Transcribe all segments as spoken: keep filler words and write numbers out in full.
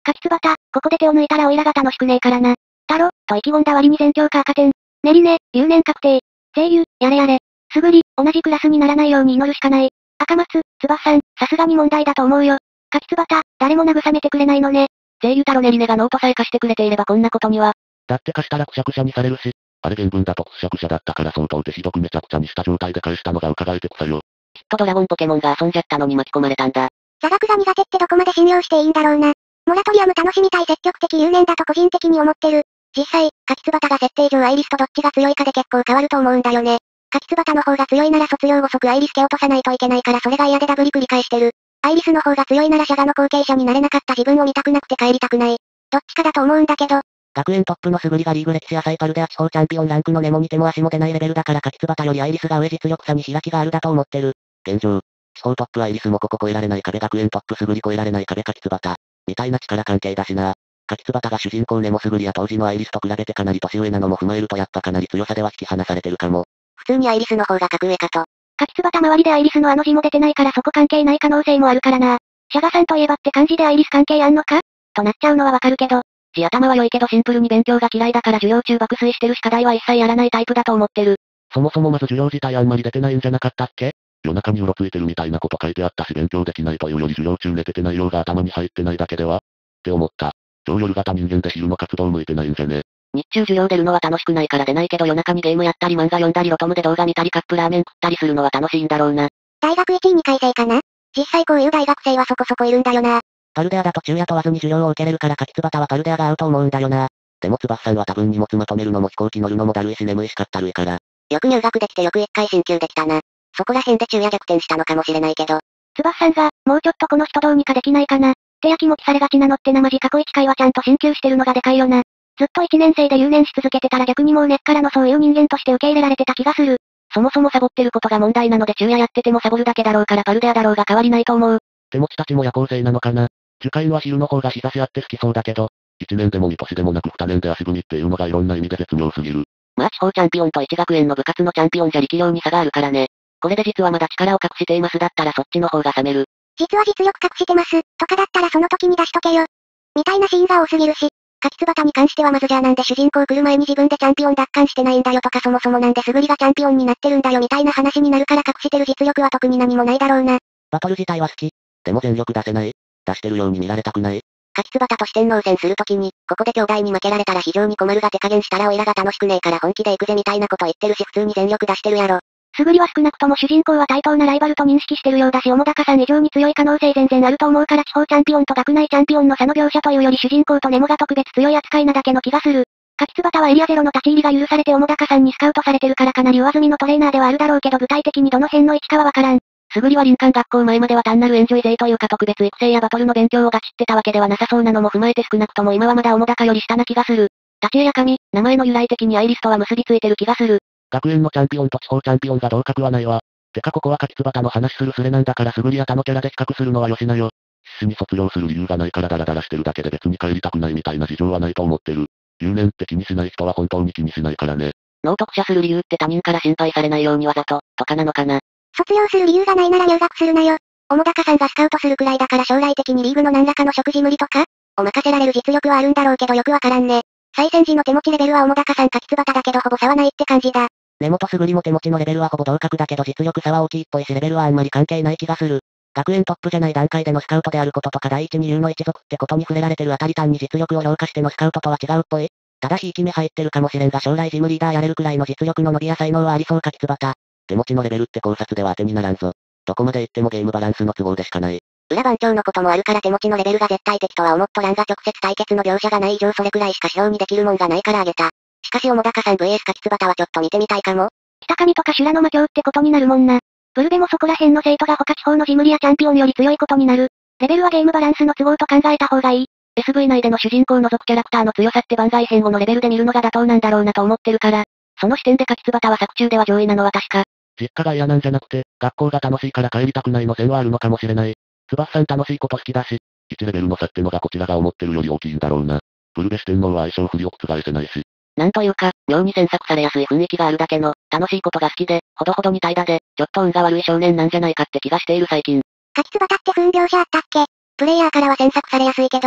柿つばた、ここで手を抜いたらオイラが楽しくねえからな。だろ、と意気込んだ割に全教科赤点。ねりね、留年確定。声優、やれやれ。すぐり、同じクラスにならないように祈るしかない。赤松、つばさん、さすがに問題だと思うよ。柿つばた、誰も慰めてくれないのね。 声優太郎ねりねがノートさえ貸してくれていればこんなことには。だって貸したらくしゃくしゃにされるし。あれ原文だとくしゃくしゃだったから相当手ひどくめちゃくちゃにした状態で返したのが伺えて臭いよ。きっとドラゴンポケモンが遊んじゃったのに巻き込まれたんだ。 座学が苦手ってどこまで信用していいんだろうな。モラトリアム楽しみたい積極的留年だと個人的に思ってる。実際、柿つばたが設定上アイリスとどっちが強いかで結構変わると思うんだよね。柿つばたの方が強いなら卒業後即アイリス蹴落とさないといけないからそれが嫌でダブり繰り返してる。アイリスの方が強いならシャガの後継者になれなかった自分を見たくなくて帰りたくない。どっちかだと思うんだけど。 学園トップの素振りがリーグ歴史やサイパルでは地方チャンピオンランクのネモに手も足も出ないレベルだから柿つばたよりアイリスが上実力差に開きがあるだと思ってる。現状、地方トップアイリスもここ超えられない壁学園トップ素振り超えられない壁柿つばた。みたいな力関係だしな。柿つばたが主人公ネモ素振りや当時のアイリスと比べてかなり年上なのも踏まえるとやっぱかなり強さでは引き離されてるかも。 普通にアイリスの方が格上かと。柿つばた周りでアイリスのあの字も出てないからそこ関係ない可能性もあるからな。シャガさんといえばって感じでアイリス関係あんのかとなっちゃうのはわかるけど。 地頭は良いけどシンプルに勉強が嫌いだから授業中爆睡してるし課題は一切やらないタイプだと思ってる。そもそもまず授業自体あんまり出てないんじゃなかったっけ？夜中にうろついてるみたいなこと書いてあったし勉強できないというより授業中寝てて内容が頭に入ってないだけではって思った。超夜型人間で昼の活動向いてないんじゃね？日中授業出るのは楽しくないから出ないけど夜中にゲームやったり漫画読んだりロトムで動画見たりカップラーメン食ったりするのは楽しいんだろうな。 大学いち、にかい生かな？実際こういう大学生はそこそこいるんだよな。 パルデアだと昼夜問わずに授業を受けれるから柿つばたはパルデアが合うと思うんだよな。でもつばさんは多分荷物まとめるのも飛行機乗るのもだるいし眠いしかったるいから。 よく入学できてよく一回進級できたな。そこら辺で昼夜逆転したのかもしれないけど。つばさんが、もうちょっとこの人どうにかできないかな。ってやきもきされがちなのってなまじ過去いっかいはちゃんと進級してるのがでかいよな。ずっといちねん生で留年し続けてたら逆にもう根っからのそういう人間として受け入れられてた気がする。 そもそもサボってることが問題なので昼夜やっててもサボるだけだろうからパルデアだろうが変わりないと思う。手持ちたちも夜行性なのかな。受験は昼の方が日差しあって好きそうだけど、いちねんでもに年でもなくにねんで足踏みっていうのがいろんな意味で絶妙すぎる。まあ地方チャンピオンといち学園の部活のチャンピオンじゃ力量に差があるからね。これで実はまだ力を隠していますだったらそっちの方が冷める。 実は実力隠してます、とかだったらその時に出しとけよ。みたいなシーンが多すぎるし、柿つばたに関してはまずじゃあなんで主人公来る前に自分でチャンピオン奪還してないんだよとかそもそもなんで素振りがチャンピオンになってるんだよみたいな話になるから隠してる実力は特に何もないだろうな。 バトル自体は好き。でも全力出せない。出してるように見られたくない。 柿つばたと四天王戦するときに、ここで兄弟に負けられたら非常に困るが手加減したらオイラが楽しくねえから本気で行くぜみたいなこと言ってるし普通に全力出してるやろ。素振りは少なくとも主人公は対等なライバルと認識してるようだし澤高さん以上に強い可能性全然あると思うから地方チャンピオンと学内チャンピオンの差の描写というより主人公とネモが特別強い扱いなだけの気がする。柿つばたはエリアゼロの立ち入りが許されて澤高さんにスカウトされてるからかなり上積みのトレーナーではあるだろうけど具体的にどの辺の位置かはわからん。素振りは林間学校前までは単なるエンジョイ勢というか特別育成やバトルの勉強をガチってたわけではなさそうなのも踏まえて少なくとも今はまだ澤高より下な気がする。立ち絵や紙、名前の由来的にアイリスとは結びついてる気がする。学園のチャンピオンと地方チャンピオンが同格はないわ。てかここは柿つばたの話するスレなんだから素振りや他のキャラで比較するのはよしなよ。必死に卒業する理由がないからダラダラしてるだけで別に帰りたくないみたいな事情はないと思ってる。留年って気にしない人は本当に気にしないからね。納得者する理由って他人から心配されないようにわざと、とかなのかな。 卒業する理由がないなら入学するなよ。澤高さんがスカウトするくらいだから将来的にリーグの何らかの食事無理とかを任せられる実力はあるんだろうけどよくわからんね。再戦時の手持ちレベルは澤高さん柿つばただけどほぼ差はないって感じだ。 根本素振りも手持ちのレベルはほぼ同格だけど実力差は大きいっぽいしレベルはあんまり関係ない気がする。学園トップじゃない段階でのスカウトであることとか第一二流の一族ってことに触れられてるあたり単に実力を評価してのスカウトとは違うっぽい。ただひいき目入ってるかもしれんが将来ジムリーダーやれるくらいの実力の伸びや才能はありそう柿つばた。手持ちのレベルって考察では当てにならんぞ。どこまで行ってもゲームバランスの都合でしかない。 裏番長のこともあるから手持ちのレベルが絶対的とは思っとらんが直接対決の描写がない以上それくらいしか指標にできるもんがないからあげた。しかし澤高さん ブイエス 柿つばたはちょっと見てみたいかも。北上とか修羅の魔境ってことになるもんな。ブルベもそこら辺の生徒が他地方のジムリアチャンピオンより強いことになる。レベルはゲームバランスの都合と考えた方がいい。エスブイ 内での主人公を除くキャラクターの強さって番外編後のレベルで見るのが妥当なんだろうなと思ってるから。その視点で柿つばたは作中では上位なのは確か。実家が嫌なんじゃなくて、学校が楽しいから帰りたくないの線はあるのかもしれない。つばっさん楽しいこと好きだし、いちレベルの差ってのがこちらが思ってるより大きいんだろうな。ブルベ四天王は相性不利を覆せないし。なんというか、妙に詮索されやすい雰囲気があるだけの、楽しいことが好きで、ほどほどに怠惰で、ちょっと運が悪い少年なんじゃないかって気がしている最近。 柿つばたって不運描写あったっけ？プレイヤーからは詮索されやすいけど、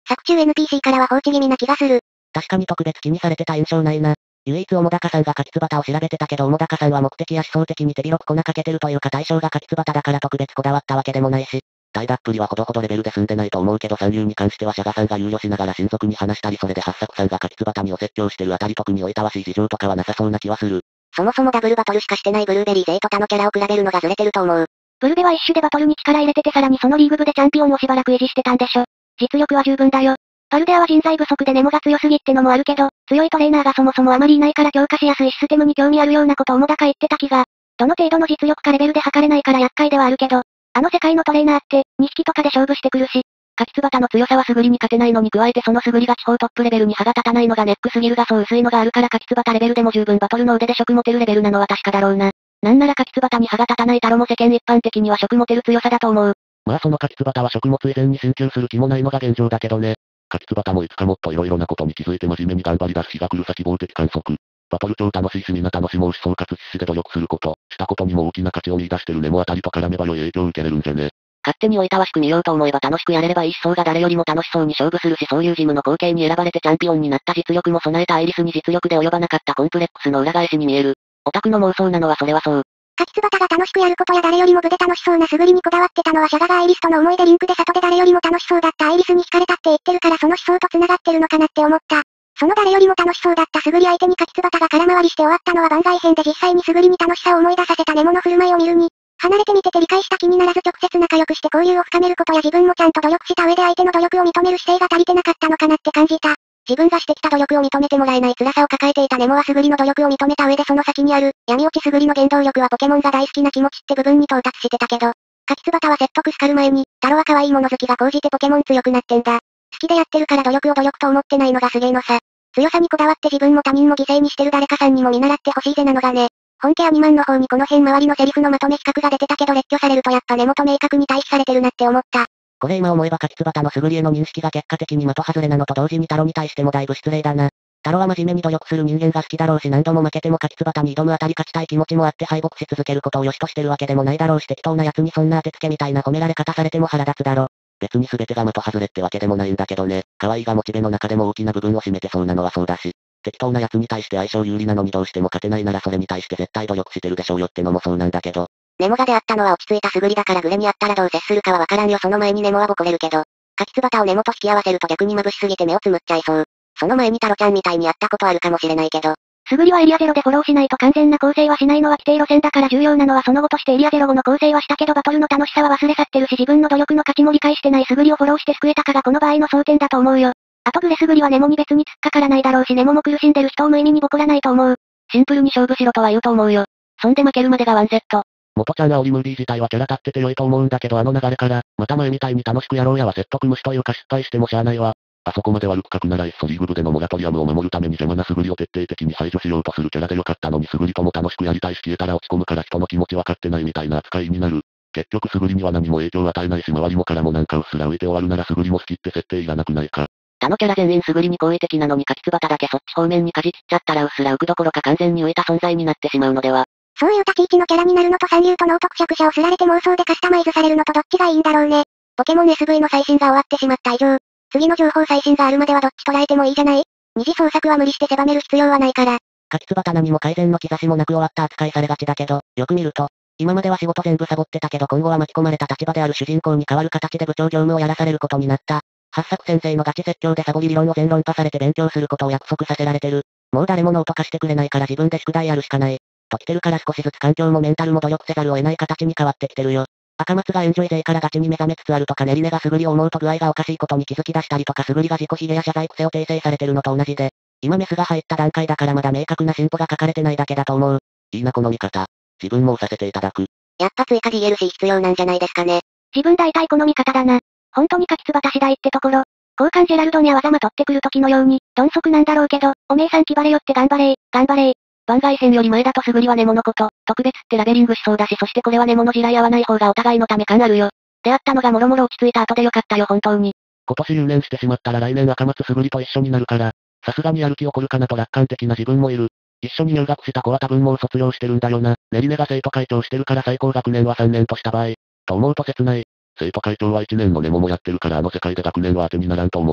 作中 エヌピーシー からは放置気味な気がする。 確かに特別気にされてた印象ないな。唯一澤高さんが柿椿を調べてたけど澤高さんは目的や思想的に手広く粉かけてるというか対象が柿椿だから特別こだわったわけでもないし、大脱っぷりはほどほどレベルで済んでないと思うけど三流に関してはシャガさんが憂慮しながら親族に話したりそれで八作さんが柿椿にお説教してるあたり特においたわしい事情とかはなさそうな気はする。 そもそもダブルバトルしかしてないブルーベリー勢と他のキャラを比べるのがずれてると思う。ブルベは一種でバトルに力入れててさらにそのリーグ部でチャンピオンをしばらく維持してたんでしょ。実力は十分だよ。パルデアは人材不足でネモが強すぎってのもあるけど、強いトレーナーがそもそもあまりいないから強化しやすいシステムに興味あるようなことをもだか言ってた気が。どの程度の実力かレベルで測れないから厄介ではあるけど、あの世界のトレーナーって、にひきとかで勝負してくるし。柿椿の強さはすぐりに勝てないのに加えてそのすぐりが地方トップレベルに歯が立たないのがネックスギルがそう薄いのがあるから柿椿レベルでも十分バトルの腕で職持てるレベルなのは確かだろうな。なんなら柿椿に歯が立たない太郎も世間一般的には職持てる強さだと思う。 まあその柿椿は職持つ以前に進級する気もないのが現状だけどね。柿椿もいつかもっと色々なことに気づいて真面目に頑張り出す日が来るさ希望的観測。バトル超楽しいしみんな楽しもうし総括必死で努力すること、したことにも大きな価値を見出してるネモあたりと絡めば良い影響を受けれるんじゃね。 勝手においたわしく見ようと思えば楽しくやれればいいしそうが誰よりも楽しそうに勝負するしそういうジムの後継に選ばれてチャンピオンになった実力も備えたアイリスに実力で及ばなかったコンプレックスの裏返しに見える。オタクの妄想なのはそれはそう。柿椿が楽しくやることや誰よりも部で楽しそうな素振りにこだわってたのはシャガがアイリスとの思い出リンクで里で誰よりも楽しそうだったアイリスに惹かれたって言ってるからその思想と繋がってるのかなって思った。その誰よりも楽しそうだった素振り相手に柿椿が空回りして終わったのは番外編で実際に素振りに楽しさを思い出させたネモの振る舞いを見るに、離れて見てて理解した気にならず直接仲良くして交流を深めることや自分もちゃんと努力した上で相手の努力を認める姿勢が足りてなかったのかなって感じた。自分がしてきた努力を認めてもらえない辛さを抱えていたネモは素振りの努力を認めた上でその先にある、闇落ち素振りの原動力はポケモンが大好きな気持ちって部分に到達してたけど、柿椿は説得スカる前に、太郎は可愛いもの好きが高じてポケモン強くなってんだ。好きでやってるから努力を努力と思ってないのがすげえのさ。強さにこだわって自分も他人も犠牲にしてる誰かさんにも見習ってほしいぜなのがね。本家アニマンの方にこの辺周りのセリフのまとめ比較が出てたけど列挙されるとやっぱネモと明確に対比されてるなって思った。 これ今思えば柿椿の素振りへの認識が結果的に的外れなのと同時に太郎に対してもだいぶ失礼だな。太郎は真面目に努力する人間が好きだろうし何度も負けても柿椿に挑むあたり勝ちたい気持ちもあって敗北し続けることを良しとしてるわけでもないだろうし適当な奴にそんな当てつけみたいな褒められ方されても腹立つだろ。別に全てが的外れってわけでもないんだけどね。可愛いがモチベの中でも大きな部分を占めてそうなのはそうだし。適当な奴に対して相性有利なのにどうしても勝てないならそれに対して絶対努力してるでしょうよってのもそうなんだけど。 ネモが出会ったのは落ち着いた素振りだからグレにあったらどう接するかはわからんよその前にネモはボコれるけど。柿椿をネモと引き合わせると逆に眩しすぎて目をつむっちゃいそう。その前にタロちゃんみたいにやったことあるかもしれないけど。素振りはエリアゼロでフォローしないと完全な構成はしないのは規定路線だから重要なのはその後としてエリアゼロ後の構成はしたけどバトルの楽しさは忘れ去ってるし自分の努力の価値も理解してない素振りをフォローして救えたかがこの場合の争点だと思うよ。あとグレ素振りはネモに別に突っかからないだろうしネモも苦しんでる人を無意味にボコらないと思う。シンプルに勝負しろとは言うと思うよ。そんで負けるまでがワンセット。 元ちゃん煽りムービー自体はキャラ立ってて良いと思うんだけどあの流れから、また前みたいに楽しくやろうやは説得無視というか失敗してもしゃあないわ。あそこまで悪く書くならいっそリーグ部でのモラトリアムを守るために邪魔な素振りを徹底的に排除しようとするキャラでよかったのに素振りとも楽しくやりたいし消えたら落ち込むから人の気持ち分かってないみたいな扱いになる。結局素振りには何も影響を与えないし周りもからもなんかうっすら浮いて終わるなら素振りも好きって設定いらなくないか。 他のキャラ全員素振りに好意的なのに柿椿だけそっち方面に舵切っちゃったらうっすら浮くどころか完全に浮いた存在になってしまうのでは。そういう立ち位置のキャラになるのと三流と能力者者をすられて妄想でカスタマイズされるのとどっちがいいんだろうね。ポケモン エスブイ の最新が終わってしまった以上、次の情報最新があるまではどっち捉えてもいいじゃない？二次創作は無理して狭める必要はないから。 柿椿何も改善の兆しもなく終わった扱いされがちだけど、よく見ると、今までは仕事全部サボってたけど今後は巻き込まれた立場である主人公に代わる形で部長業務をやらされることになった。八作先生のガチ説教でサボり理論を全論破されて勉強することを約束させられてる。もう誰もノート化してくれないから自分で宿題やるしかない。と来てるから少しずつ環境もメンタルも努力せざるを得ない形に変わってきてるよ。赤松がエンジョイ勢からガチに目覚めつつあるとかネリネが素振りを思うと具合がおかしいことに気づき出したりとか素振りが自己卑下や謝罪癖を訂正されてるのと同じで、今メスが入った段階だからまだ明確な進歩が書かれてないだけだと思う。いいなこの見方。自分も押させていただく。 やっぱ追加 ディーエルシー 必要なんじゃないですかね。自分大体この見方だな。本当に柿椿次第ってところ。交換ジェラルドには技まとってくる時のように、鈍足なんだろうけど、おめえさん気張れよって頑張れー、頑張れー。番外編より前だと素振りはネモのこと、特別ってラベリングしそうだしそしてこれはネモの地雷合わない方がお互いのため感あるよ。出会ったのがもろもろ落ち着いた後でよかったよ本当に。 今年留年してしまったら来年赤松素振りと一緒になるから、さすがにやる気起こるかなと楽観的な自分もいる。一緒に入学した子は多分もう卒業してるんだよな。ネリネが生徒会長してるから最高学年はさんねんとした場合、と思うと切ない。生徒会長はいちねんのネモもやってるからあの世界で学年は当てにならんと思う。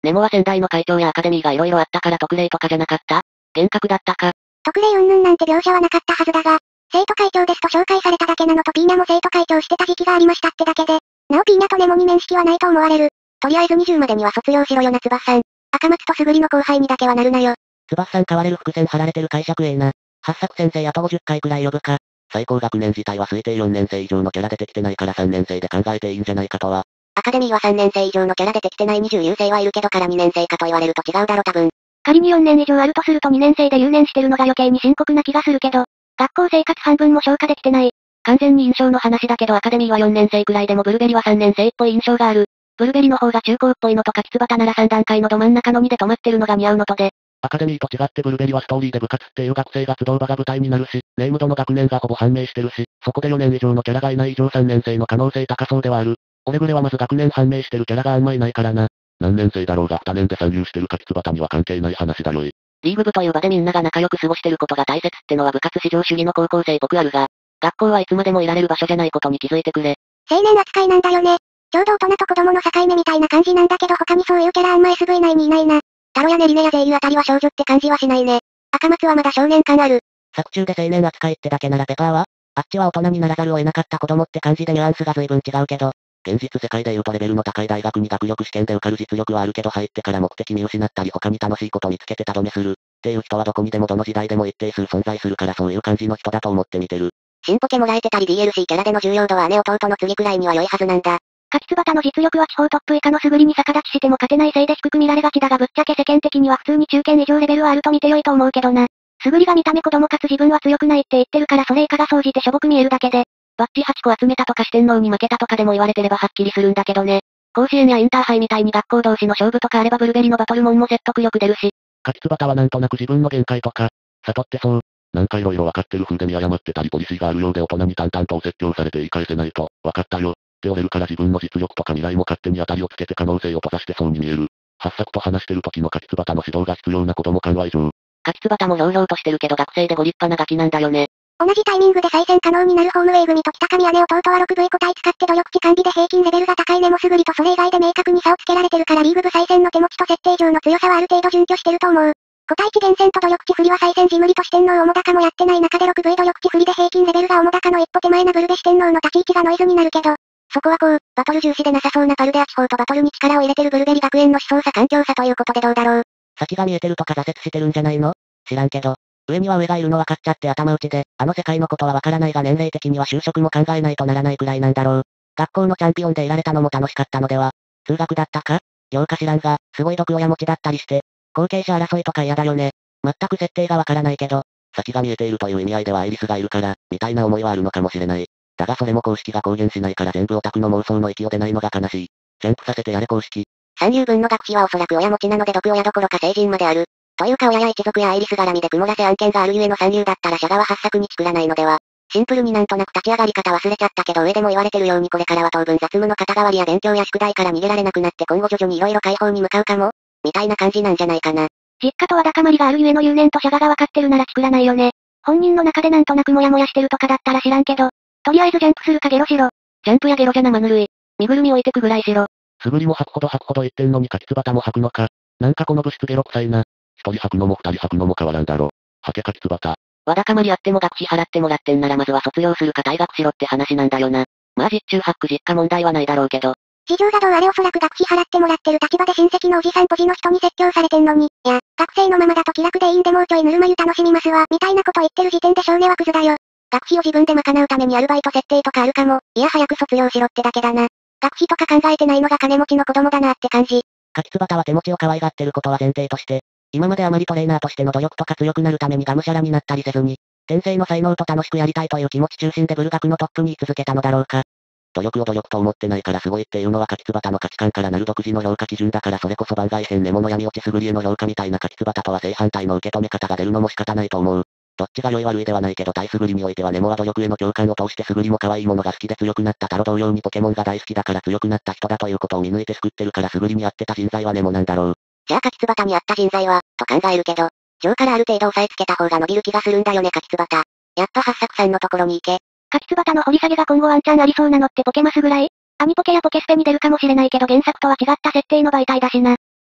ネモは先代の会長やアカデミーが色々あったから特例とかじゃなかった？厳格だったか？ 特例云々なんて描写はなかったはずだが、生徒会長ですと紹介されただけなのとピーナも生徒会長してた時期がありましたってだけで、なおピーナとネモに面識はないと思われる。とりあえずにじゅうまでには卒業しろよな翼さん。赤松とすぐりの後輩にだけはなるなよ。 翼さん変われる伏線張られてる解釈ええな。八作先生あとごじゅっかいくらい呼ぶか。 最高学年自体は推定よねん生以上のキャラ出てきてないからさんねん生で考えていいんじゃないかとは。 アカデミーはさんねん生以上のキャラ出てきてないにじゅう優生はいるけどからにねん生かと言われると違うだろ多分。仮によねん以上あるとするとにねん生で留年してるのが余計に深刻な気がするけど、学校生活半分も消化できてない。 完全に印象の話だけどアカデミーはよねん生くらいでもブルベリはさんねん生っぽい印象がある。ブルベリの方が中高っぽいのとかキツバタならさん段階のど真ん中のにで止まってるのが似合うのとで。 アカデミーと違ってブルベリはストーリーで部活っていう学生が集う場が舞台になるし、ネームドの学年がほぼ判明してるし、そこでよねん以上のキャラがいない以上さんねん生の可能性高そうではある。オレグレはまず学年判明してるキャラがあんまいないからな。何年生だろうがにねんで参入してるかキツバタには関係ない話だよい。 リーグ部という場でみんなが仲良く過ごしてることが大切ってのは部活至上主義の高校生っぽくあるが、学校はいつまでもいられる場所じゃないことに気づいてくれ。 青年扱いなんだよね。ちょうど大人と子供の境目みたいな感じなんだけど他にそういうキャラあんま エスブイ 内にいないな。タロやネリネやゼイユあたりは少女って感じはしないね。赤松はまだ少年感ある。 作中で青年扱いってだけならペパーは、あっちは大人にならざるを得なかった子供って感じでニュアンスが随分違うけど、 現実世界で言うとレベルの高い大学に学力試験で受かる実力はあるけど入ってから目的見失ったり他に楽しいこと見つけてた止めする。っていう人はどこにでもどの時代でも一定数存在するからそういう感じの人だと思って見てる。 新ポケもらえてたり ディーエルシー キャラでの重要度は姉弟の次くらいには良いはずなんだ。カキツバタの実力は地方トップ以下のすぐりに逆立ちしても勝てないせいで低く見られがちだがぶっちゃけ世間的には普通に中堅以上レベルはあると見て良いと思うけどな。すぐりが見た目子供かつ自分は強くないって言ってるからそれ以下が総じてしょぼく見えるだけで。 バッジはちこ集めたとか四天王に負けたとかでも言われてればはっきりするんだけどね。甲子園やインターハイみたいに学校同士の勝負とかあればブルベリのバトルモンも説得力出るし。 カキツバタはなんとなく自分の限界とか、悟ってそう。なんか色々分かってる風で見誤ってたりポリシーがあるようで大人に淡々とお説教されて言い返せないと、分かったよ。って折れるから自分の実力とか未来も勝手に当たりをつけて可能性を閉ざしてそうに見える。八作と話してる時のカキツバタの指導が必要な子供感は異常。 カキツバタもひょうひょうとしてるけど学生でご立派なガキなんだよね。 同じタイミングで再戦可能になるホームウェイ組と北上姉弟は ろくブイ 個体使って努力値管理で平均レベルが高いネモすぐりとそれ以外で明確に差をつけられてるからリーグ部再戦の手持ちと設定上の強さはある程度準拠してると思う。個体値厳選と努力値振りは再戦時無理と四天王主高もやってない中で ろくブイ 努力値振りで平均レベルが主高の一歩手前なブルベ四天王の立ち位置がノイズになるけど、そこはこう、バトル重視でなさそうなパルデア地方とバトルに力を入れてるブルベリ学園の思想差環境差ということでどうだろう。 先が見えてるとか挫折してるんじゃないの？知らんけど。上には上がいるの分かっちゃって頭打ちで、あの世界のことは分からないが年齢的には就職も考えないとならないくらいなんだろう。学校のチャンピオンでいられたのも楽しかったのでは。通学だったか？ようか知らんが、すごい毒親持ちだったりして、後継者争いとか嫌だよね。全く設定がわからないけど、 先が見えているという意味合いではアイリスがいるから、みたいな思いはあるのかもしれない。だがそれも公式が公言しないから全部オタクの妄想の域を出ないのが悲しい。ジャンプさせてやれ公式。 三流分の学費はおそらく親持ちなので毒親どころか成人まである。というか親や一族やアイリス絡みで曇らせ案件があるゆえの三流だったらシャガは八作に作らないのでは。シンプルになんとなく立ち上がり方忘れちゃったけど上でも言われてるようにこれからは当分雑務の肩代わりや勉強や宿題から逃げられなくなって今後徐々に色々解放に向かうかもみたいな感じなんじゃないかな。 実家とわだかまりがあるゆえの留年とシャガがわかってるなら作らないよね。本人の中でなんとなくモヤモヤしてるとかだったら知らんけど、とりあえずジャンプするかゲロしろ。 ジャンプやゲロじゃ生ぬるい。身ぐるみ置いてくぐらいしろ。 素振りも吐くほど吐くほど言ってんのにカキツバタも吐くのか。なんかこの物質ゲロ臭いな。一人吐くのも二人吐くのも変わらんだろ。吐けカキツバタ。 わだかまりあっても学費払ってもらってんならまずは卒業するか退学しろって話なんだよな。まあ実中八九実家問題はないだろうけど。 事情がどうあれおそらく学費払ってもらってる立場で親戚のおじさんポジの人に説教されてんのに、いや、学生のままだと気楽でいいんでもうちょいぬるま湯楽しみますわ、みたいなこと言ってる時点で少年はクズだよ。学費を自分で賄うためにアルバイト設定とかあるかも、いや早く卒業しろってだけだな。学費とか考えてないのが金持ちの子供だなって感じ。 カキツバタは手持ちを可愛がってることは前提として、今まであまりトレーナーとしての努力とか強くなるためにがむしゃらになったりせずに、天性の才能と楽しくやりたいという気持ち中心でブル学のトップに居続けたのだろうか。努力を努力と思ってないからすごいっていうのはカキツバタの価値観からなる独自の評価基準だからそれこそ番外編ネモの闇落ちすぐりへの評価みたいなカキツバタとは正反対の受け止め方が出るのも仕方ないと思う。どっちが良い悪いではないけど対すぐりにおいてはネモは努力への共感を通してすぐりも可愛いものが好きで強くなったタロ同様にポケモンが大好きだから強くなった人だということを見抜いて救ってるからすぐりに合ってた人材はネモなんだろう。 じゃあカキツバタに合った人材は、と考えるけど、上からある程度押さえつけた方が伸びる気がするんだよねカキツバタ。やっぱ八作さんのところに行け。カキツバタの掘り下げが今後ワンチャンありそうなのってポケマスぐらい？アニポケやポケスペに出るかもしれないけど原作とは違った設定の媒体だしな。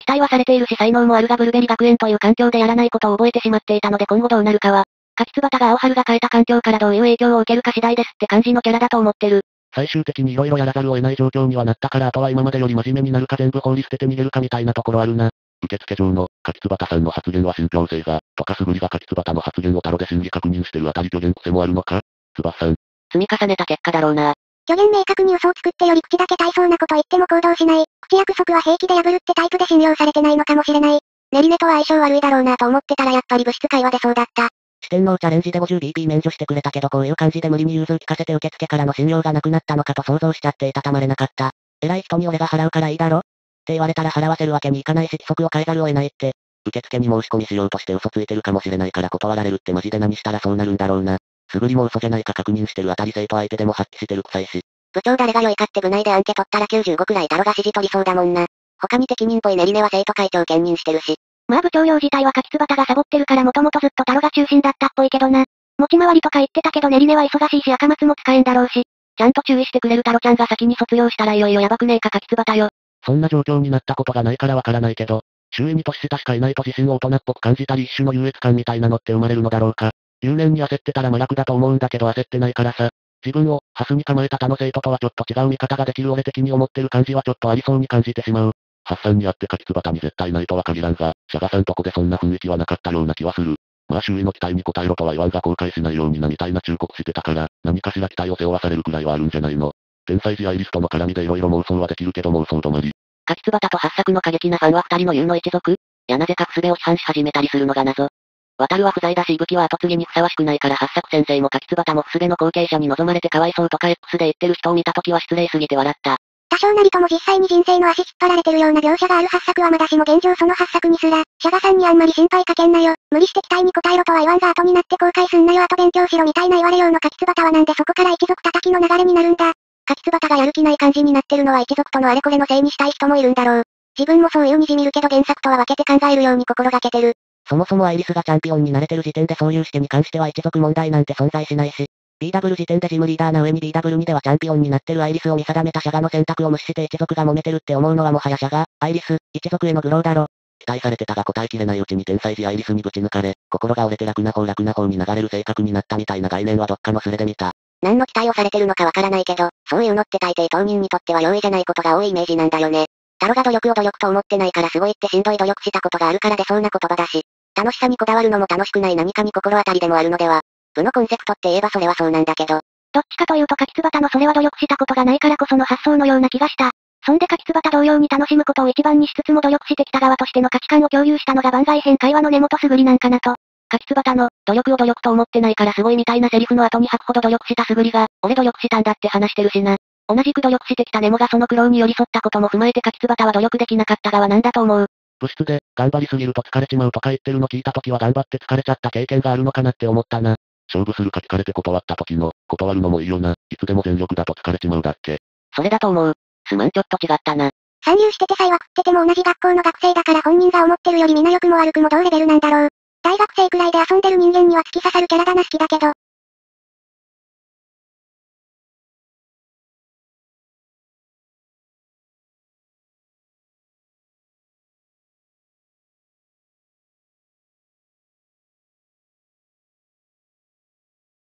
期待はされているし才能もあるがブルベリ学園という環境でやらないことを覚えてしまっていたので今後どうなるかは、柿椿が青春が変えた環境からどういう影響を受けるか次第ですって感じのキャラだと思ってる。 最終的に色々やらざるを得ない状況にはなったからあとは今までより真面目になるか全部放り捨てて逃げるかみたいなところあるな。受付上の、柿椿さんの発言は信憑性が、とかすぐりが柿椿の発言をタロで真偽確認してるあたり虚言癖もあるのかつばさん。 積み重ねた結果だろうな。虚言明確に嘘を作ってより口だけ大層なこと言っても行動しない。口約束は平気で破るってタイプで信用されてないのかもしれない。ネリネとは相性悪いだろうなと思ってたらやっぱり物質会話でそうだった。 四天王チャレンジで ごじゅうビーピー 免除してくれたけどこういう感じで無理に融通聞かせて受付からの信用がなくなったのかと想像しちゃっていたたまれなかった。偉い人に俺が払うからいいだろって言われたら払わせるわけにいかないし規則を変えざるを得ないって。受付に申し込みしようとして嘘ついてるかもしれないから断られるってマジで何したらそうなるんだろうな。素振りも嘘じゃないか確認してるあたり生徒相手でも発揮してる臭いし。 部長誰が良いかって部内でアンケ取ったらきゅうじゅうごくらいタロが指示取りそうだもんな。他に適任っぽいネリネは生徒会長兼任してるし。まあ部長寮自体は柿椿がサボってるからもともとずっとタロが中心だったっぽいけどな。持ち回りとか言ってたけどネリネは忙しいし赤松も使えんだろうし。ちゃんと注意してくれるタロちゃんが先に卒業したらいよいよやばくねえか柿椿よ。 そんな状況になったことがないからわからないけど、周囲に年下しかいないと自身を大人っぽく感じたり一種の優越感みたいなのって生まれるのだろうか。入念に焦ってたら無楽だと思うんだけど焦ってないからさ。自分を、ハスに構えた他の生徒とはちょっと違う見方ができる俺的に思ってる感じはちょっとありそうに感じてしまう。発散にあって柿椿に絶対ないとは限らんが、シャガさんとこでそんな雰囲気はなかったような気はする。まあ周囲の期待に応えろとは言わんが後悔しないようになみたいな忠告してたから、何かしら期待を背負わされるくらいはあるんじゃないの。天才児アイリスとの絡みで色々妄想はできるけど妄想止まり。 柿椿と八作の過激なファンは二人の優の一族やなぜかクスベを批判し始めたりするのが謎。渡るは不在だし伊吹は後継ぎにふさわしくないから八作先生も柿椿もフスベの後継者に望まれてかわいそうとか X で言ってる人を見た時は失礼すぎて笑った。多少なりとも実際に人生の足引っ張られてるような描写がある八作はまだしも現状その八作にすら、シャガさんにあんまり心配かけんなよ。無理して期待に応えろとは言わんが後になって後悔すんなよ後勉強しろみたいな言われようの柿椿はなんでそこから一族叩きの流れになるんだ。柿椿がやる気ない感じになってるのは一族とのあれこれのせいにしたい人もいるんだろう。自分もそういうにじみるけど原作とは分けて考えるように心がけてる。 そもそもアイリスがチャンピオンになれてる時点でそういう視点に関しては一族問題なんて存在しないし、ビーダブル 時点でジムリーダーな上に ビーダブルに ではチャンピオンになってるアイリスを見定めたシャガの選択を無視して一族が揉めてるって思うのはもはやシャガ、アイリス、一族への愚弄だろ。期待されてたが答えきれないうちに天才児アイリスにぶち抜かれ、心が折れて楽な方楽な方に流れる性格になったみたいな概念はどっかのスレで見た。 何の期待をされてるのかわからないけど、そういうのって大抵当人にとっては容易じゃないことが多いイメージなんだよね。タロが努力を努力と思ってないからすごいってしんどい努力したことがあるから出そうな言葉だし、楽しさにこだわるのも楽しくない何かに心当たりでもあるのでは。部のコンセプトって言えばそれはそうなんだけど。どっちかというと柿椿のそれは努力したことがないからこその発想のような気がした。そんで柿椿同様に楽しむことを一番にしつつも努力してきた側としての価値観を共有したのが番外編会話の根元すぐりなんかなと。柿椿の、努力を努力と思ってないからすごいみたいなセリフの後に吐くほど努力したすぐりが、俺努力したんだって話してるしな。同じく努力してきたネモがその苦労に寄り添ったことも踏まえて柿椿は努力できなかった側なんだと思う。 部室で、頑張りすぎると疲れちまうとか言ってるの聞いた時は頑張って疲れちゃった経験があるのかなって思ったな。勝負するか聞かれて断った時の、断るのもいいよな。いつでも全力だと疲れちまうだっけ。 それだと思う。すまんちょっと違ったな。参入しててさえは食ってても同じ学校の学生だから本人が思ってるよりみんな良くも悪くも同レベルなんだろう。大学生くらいで遊んでる人間には突き刺さるキャラだな好きだけど、